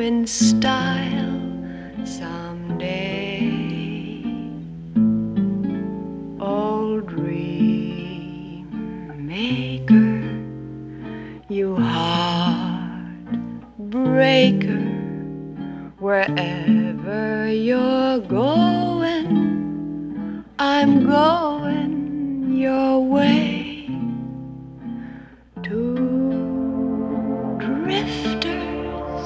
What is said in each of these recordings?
in style someday. Old dream maker, you heartbreaker, wherever you're going, I'm going your way. Two drifters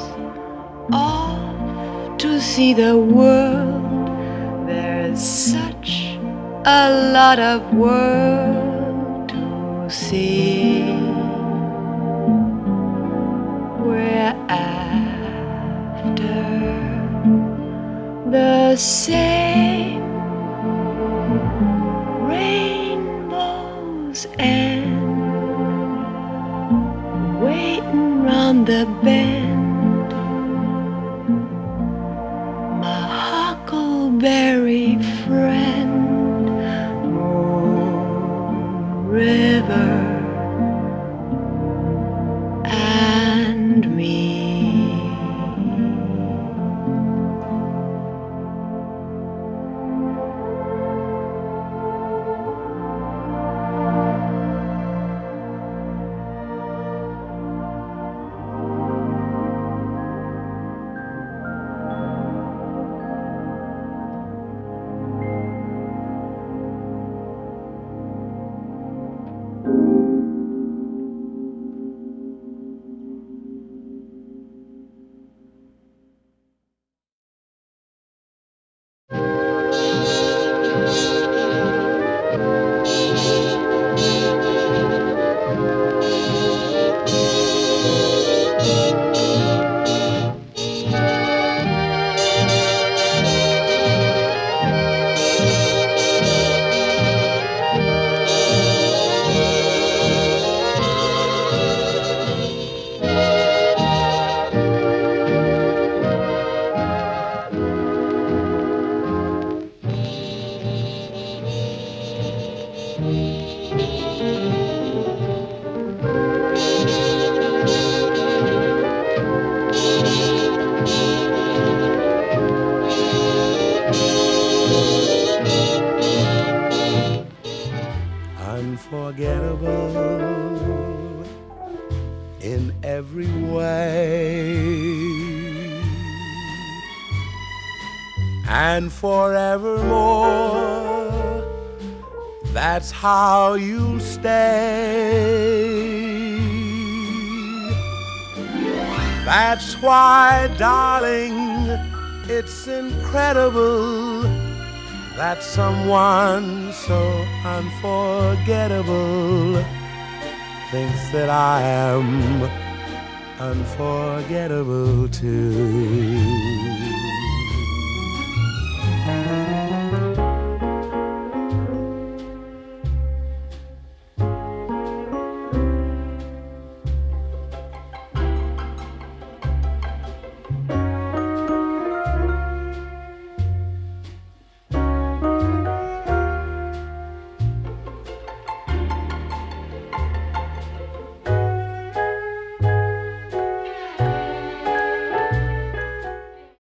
off to see the world. There's such a lot of world to see. We're after the same rainbows and waiting round the bend. My huckleberry friend, Moon River and me. Unforgettable in every way, and forevermore, that's how you'll stay. That's why, darling, it's incredible that someone so unforgettable thinks that I am unforgettable too.